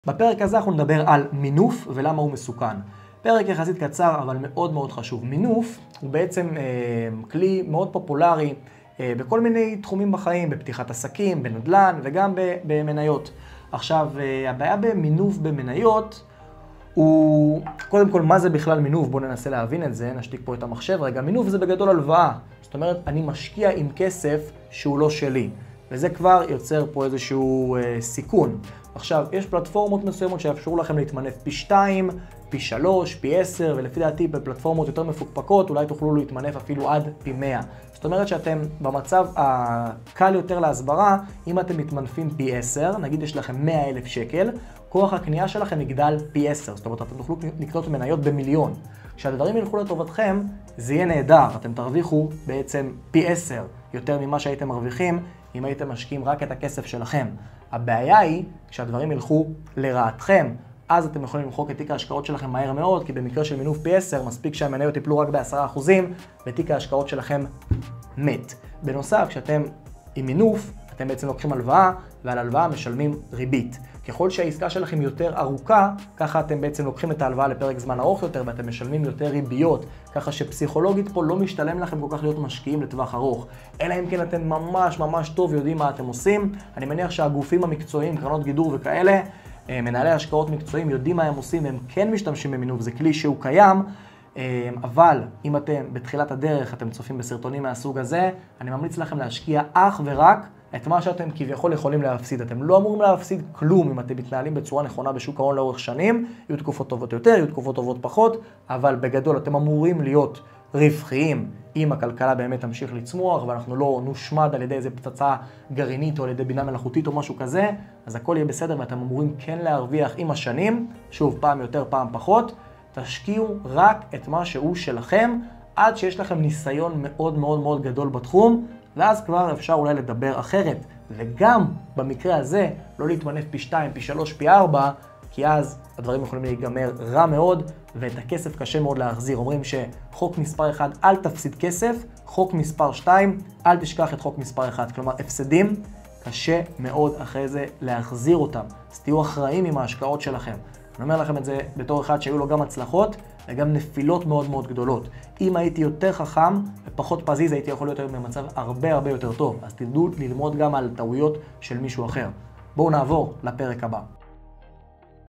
בפרק הזה אנחנו נדבר על מינוף ולמה הוא מסוכן. פרק יחסית קצר אבל מאוד מאוד חשוב. מינוף הוא בעצם כלי מאוד פופולרי בכל מיני תחומים בחיים, בפתיחת עסקים, בנדל"ן וגם במניות. עכשיו, הבעיה במינוף במניות הוא, קודם כל, מה זה בכלל מינוף? בואו ננסה להבין את זה, נשתיק פה את המחשב. רגע, מינוף זה בגדול הלוואה. זאת אומרת, אני משקיע עם כסף שהוא לא שלי. וזה כבר יוצר פה איזשהו סיכון. עכשיו, יש פלטפורמות מסוימות שיאפשרו לכם להתמנף פי 2, פי 3, פי 10, ולפי דעתי בפלטפורמות יותר מפוקפקות, אולי תוכלו להתמנף אפילו עד פי 100. זאת אומרת שאתם במצב הקל יותר להסברה, אם אתם מתמנפים פי 10, נגיד יש לכם 100,000 שקל, כוח הקנייה שלכם יגדל פי 10. זאת אומרת, אתם תוכלו לקנות מניות במיליון. כשהדברים ילכו לטובתכם, זה יהיה נהדר. אתם תרוויחו בעצם פי 10 יותר ממה שהייתם מרוויחים, אם הייתם משקיעים רק את הכסף שלכם. הבעיה היא, כשהדברים ילכו לרעתכם, אז אתם יכולים למחוק את תיק ההשקעות שלכם מהר מאוד, כי במקרה של מינוף פי 10, מספיק שהמניות יפלו רק ב10%, ותיק ההשקעות שלכם מת. בנוסף, כשאתם עם מינוף, אתם בעצם לוקחים הלוואה, ועל הלוואה משלמים ריבית. ככל שהעסקה שלכם יותר ארוכה, ככה אתם בעצם לוקחים את ההלוואה לפרק זמן ארוך יותר, ואתם משלמים יותר ריביות, ככה שפסיכולוגית פה לא משתלם לכם כל כך להיות משקיעים לטווח ארוך. אלא אם כן אתם ממש טוב יודעים מה אתם עושים. אני מניח שהגופים המקצועיים, קרנות גידור וכאלה, מנהלי השקעות מקצועיים יודעים מה הם עושים, הם כן משתמשים במינוף, זה כלי שהוא קיים. אבל אם אתם בתחילת הדרך, אתם צופים בסרטונים מהסוג הזה, אני ממליץ לכם להשקיע אך ורק את מה שאתם כביכול יכולים להפסיד. אתם לא אמורים להפסיד כלום אם אתם מתנהלים בצורה נכונה בשוק ההון לאורך שנים. יהיו תקופות טובות יותר, יהיו תקופות טובות פחות, אבל בגדול אתם אמורים להיות רווחיים אם הכלכלה באמת תמשיך לצמוח, ואנחנו לא נושמד על ידי איזה פצצה גרעינית או על ידי בינה מלאכותית או משהו כזה, אז הכל יהיה בסדר ואתם אמורים כן להרוויח עם השנים, שוב, פעם יותר, פעם פחות. תשקיעו רק את מה שהוא שלכם, עד שיש לכם ניסיון מאוד גדול בתחום, ואז כבר אפשר אולי לדבר אחרת. וגם במקרה הזה, לא להתמנף פי 2, פי 3, פי 4, כי אז הדברים יכולים להיגמר רע מאוד, ואת הכסף קשה מאוד להחזיר. אומרים שחוק מספר 1, אל תפסיד כסף, חוק מספר 2, אל תשכח את חוק מספר 1. כלומר, הפסדים קשה מאוד אחרי זה להחזיר אותם. אז תהיו אחראים עם ההשקעות שלכם. אני אומר לכם את זה בתור אחד שהיו לו גם הצלחות וגם נפילות מאוד גדולות. אם הייתי יותר חכם ופחות פזיז, הייתי יכול להיות היום במצב הרבה יותר טוב. אז תדעו ללמוד גם על טעויות של מישהו אחר. בואו נעבור לפרק הבא.